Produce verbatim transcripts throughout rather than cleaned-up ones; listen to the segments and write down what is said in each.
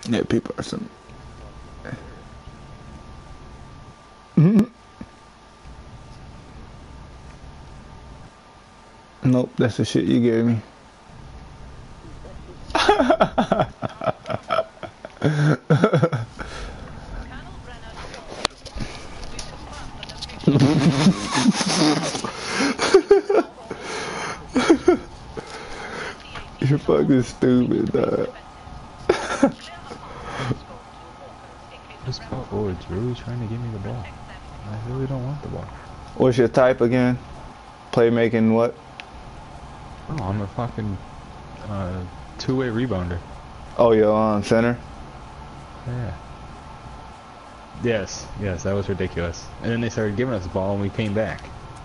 Yeah, people are some. Mm-hmm. Nope, that's the shit you gave me. You're fucking stupid, dog. This power forward's really trying to give me the ball. I really don't want the ball. What's your type again? Playmaking what? Oh, I'm a fucking uh, two-way rebounder. Oh, you're on center? Yeah. Yes, yes, that was ridiculous. And then they started giving us the ball and we came back.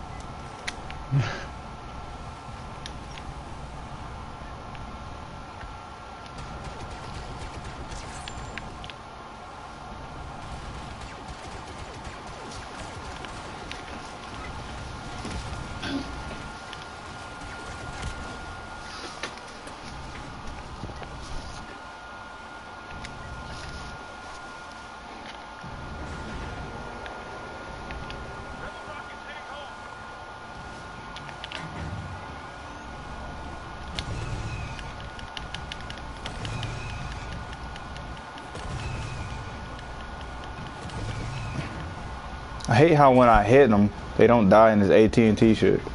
I hate how when I hit them, they don't die in this A T and T shit.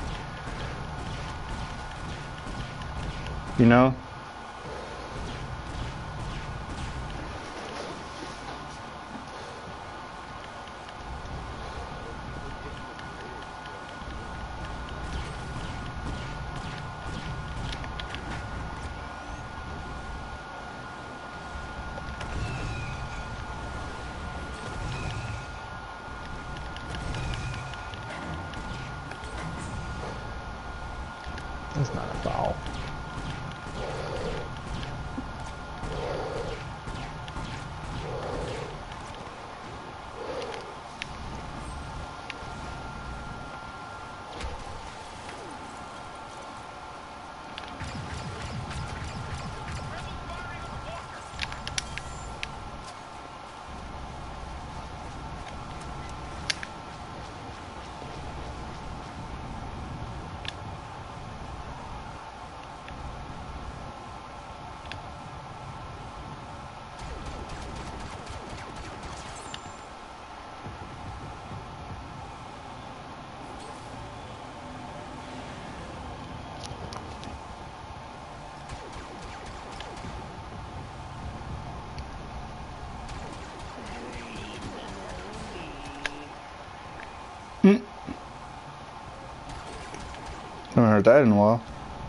You know? That's not a foul. Mm. Haven't heard that in a while.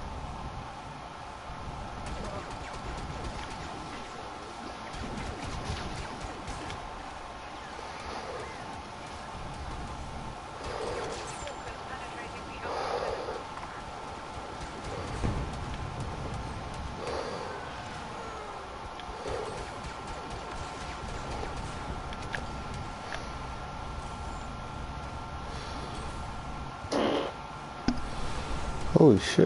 Holy shit.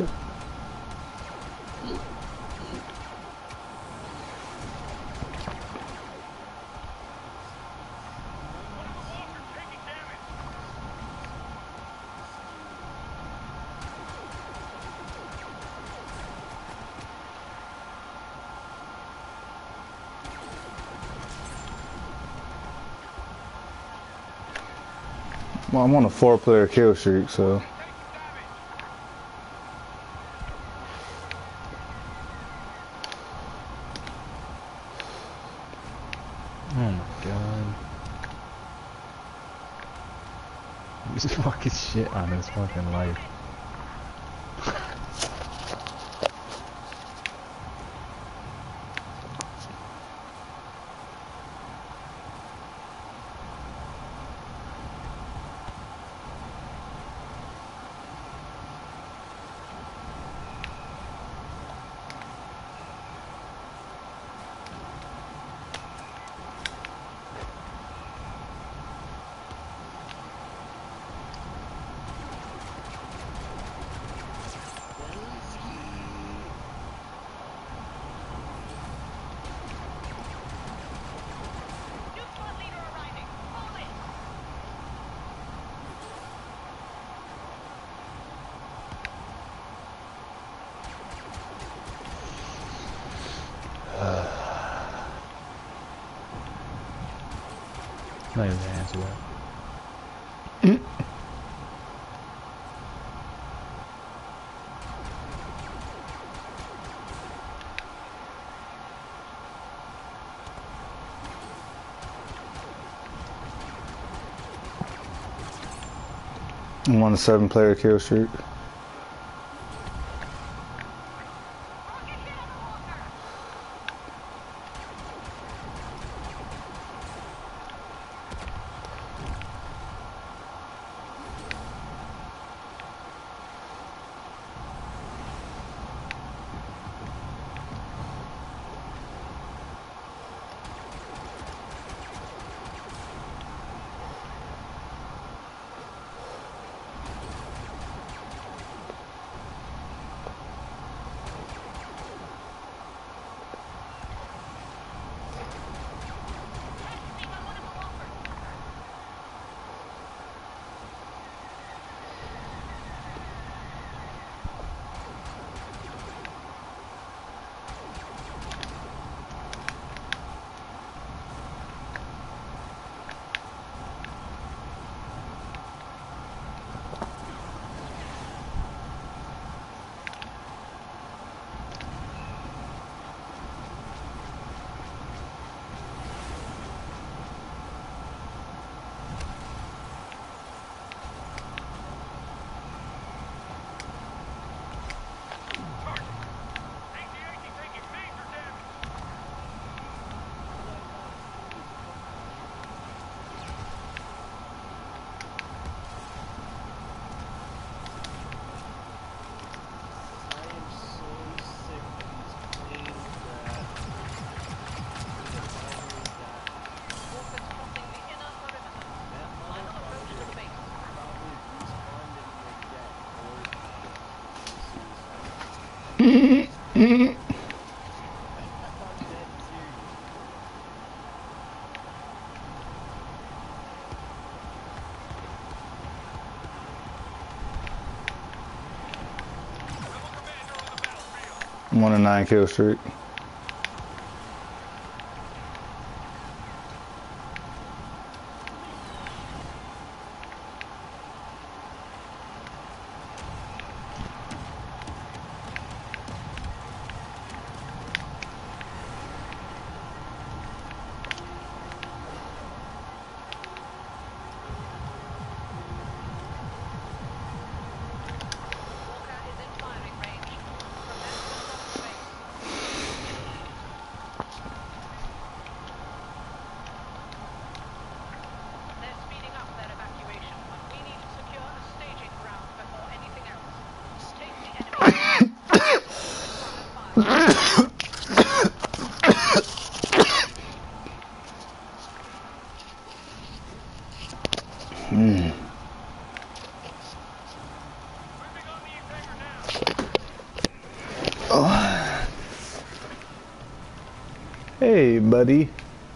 Well, I'm on a four player kill streak, so. Oh my god. He's fucking shit on his fucking life. Uh, I'm not even gonna answer that. I'm on a seven player kill streak. I'm on a nine kill streak. Mm. Oh. Hey, buddy.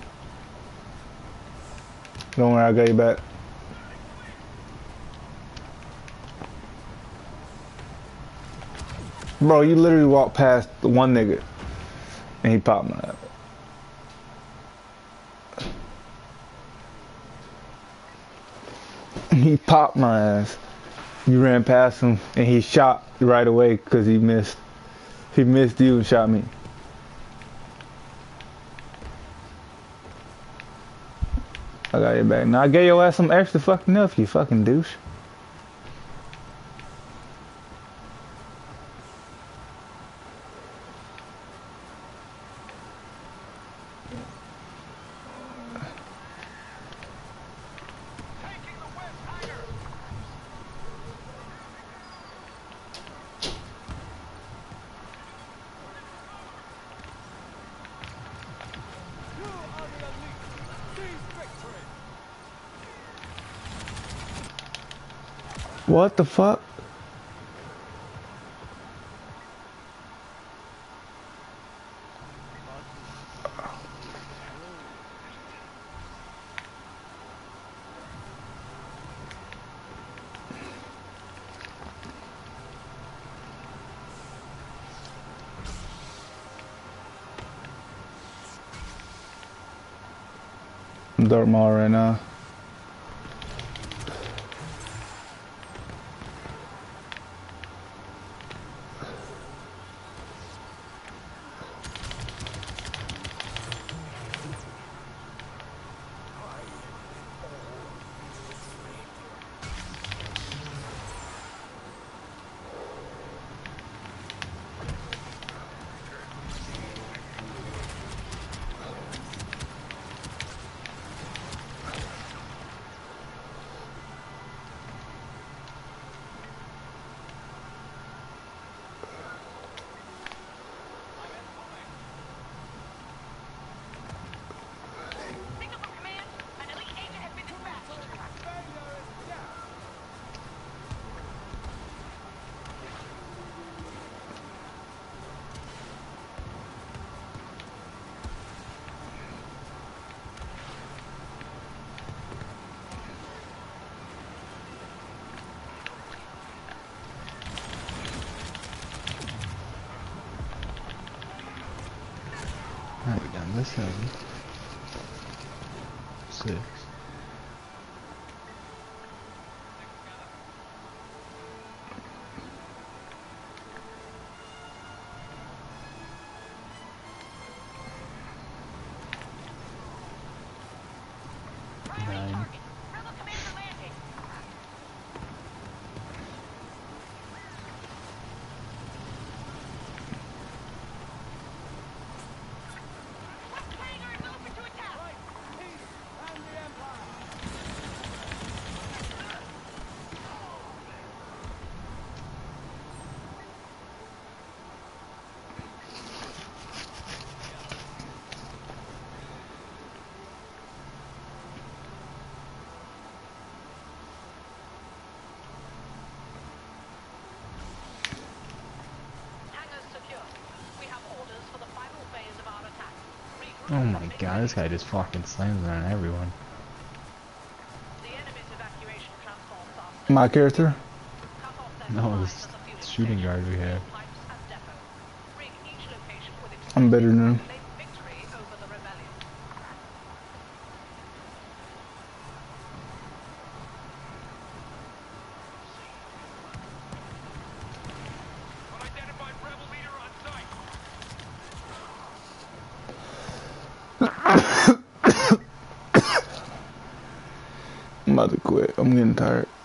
Don't worry, I'll get you back. Bro, you literally walked past one nigga and he popped my ass. He popped my ass. You ran past him and he shot right away because he missed. He missed you and shot me. I got your back. Now I gave your ass some extra fucking enough, you fucking douche. What the fuck? Dark Mall right now. Alright, done this heavy. Six. Nine. Oh my god, this guy just fucking slams on everyone. My character? No, this shooting guard we have. I'm better than him. I'm about to quit. I'm getting tired.